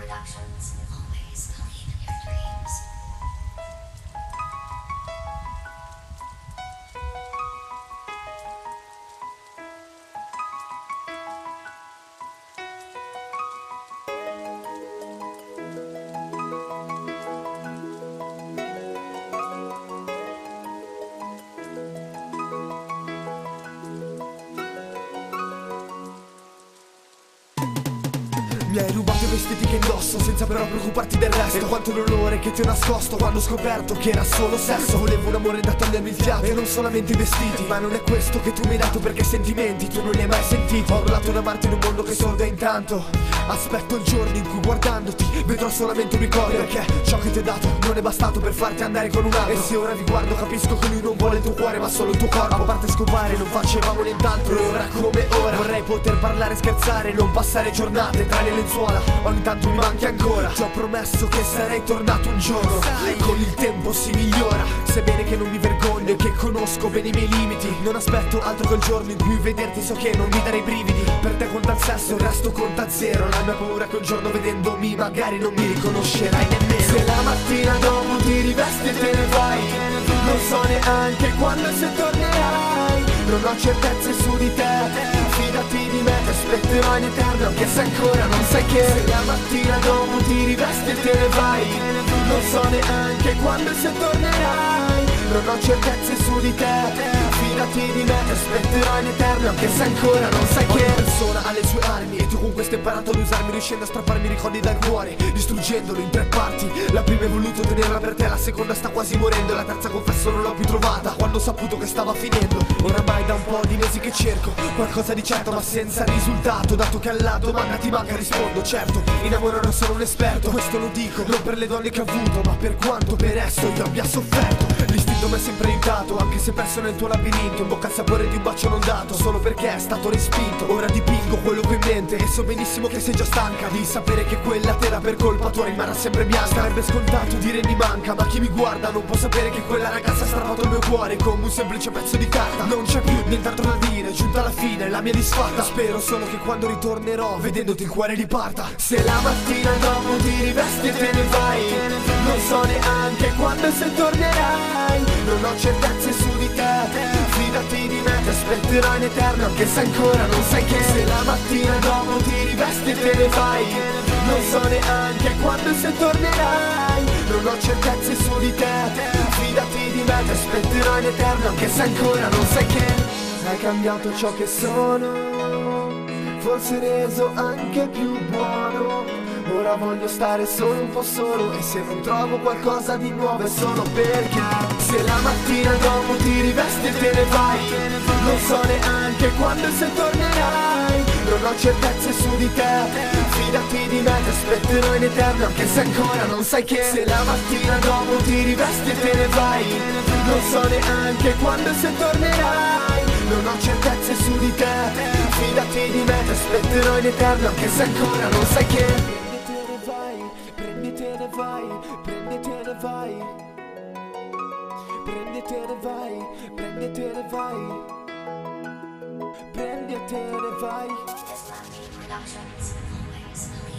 Productions, always believe in your dreams. Mi hai rubato i vestiti che indosso senza però preoccuparti del resto. E quanto l'olore che ti ho nascosto quando ho scoperto che era solo sesso. Volevo un amore da togliermi il fiato e non solamente i vestiti. Ma non è questo che tu mi hai dato, perché sentimenti tu non li hai mai sentiti. Ho urlato da amarti in un mondo che sorda intanto. Aspetto il giorno in cui guardandoti vedrò solamente un ricordo, perché ciò che ti ho dato non è bastato per farti andare con un altro. E se ora vi guardo capisco che lui non vuole il tuo cuore ma solo il tuo corpo. A parte scopare non facevamo nient'altro, e ora come ora vorrei poter parlare e scherzare, non passare giornate tra le lenzuola. Ogni tanto mi manchi ancora. Ti ho promesso che sarei tornato un giorno. Con il tempo si migliora, sebbene che non mi vergogno e che conosco bene i miei limiti. Non aspetto altro che il giorno in cui vederti so che non mi darei brividi. Per te conta il sesso, il resto conta zero. La mia paura è che un giorno vedendomi magari non mi riconoscerai nemmeno. Se la mattina dopo ti rivesti e te ne vai, non so neanche quando e se tornerai. Non ho certezze su di te, fidati di me, ti aspetterò in eterno anche se ancora non sai che. Se la mattina dopo ti rivesti e te ne vai, non so neanche quando e se tornerai. Non ho certezze su di te, fidati di me, ti aspetterò in eterno anche se ancora non sai che. Ogni persona ha le sue armi e tu con queste hai imparato ad usarmi, riuscendo a strapparmi i ricordi dal cuore, distruggendolo in tre parti. La prima hai voluto tenerla per te, la seconda sta quasi morendo, e la terza confesso non l'ho più trovata quando ho saputo che stava finendo. Oramai da un po' di mesi che cerco qualcosa di certo ma senza risultato, dato che alla domanda ti manca rispondo. Certo, in amore non sono un esperto, questo lo dico non per le donne che ho avuto, ma per quanto per esso io abbia sofferto. L'istinto mi ha sempre aiutato, anche se perso nel tuo labirinto, in bocca al sapore di un bacio non dato, solo perché è stato respinto. Ora dipingo quello che ho in mente e so benissimo che sei già stanca di sapere che quella tela per colpa tua rimarrà sempre bianca. Sarebbe scontato dire mi manca, ma chi mi guarda non può sapere che quella ragazza ha strappato il mio cuore come un semplice pezzo di carta. Non c'è più nient'altro da dire, giunta alla fine la mia disfatta. Spero solo che quando ritornerò vedendoti il cuore riparta. Se la mattina dopo ti rivesti e te ne vai, non so neanche quando e se tornerai. Non ho certezze su di te, fidati di me, ti aspetterò in eterno anche se ancora non sai che. Se la mattina dopo ti rivesti e te ne vai, non so neanche quando e se tornerai. Non ho certezze su di te, fidati di me, ti aspetterò in eterno anche se ancora non sai che. Hai cambiato ciò che sono, forse reso anche più buono. Ora voglio stare solo un po' solo, e se non trovo qualcosa di nuovo è solo perché. Se la mattina dopo ti rivesti e te ne vai, non so neanche quando e se tornerai. Non ho certezze su di te, fidati di me, ti aspetterò in eterno anche se ancora non sai che. Se la mattina dopo ti rivesti e te ne vai, non so neanche quando e se tornerai. Non ho certezze su di te, fidati di me, ti aspetterò in eterno anche se ancora non sai che. Prenditene vai, prenditene vai, prenditene vai, prenditene vai, prenditene vai. Islamic Productions, always believe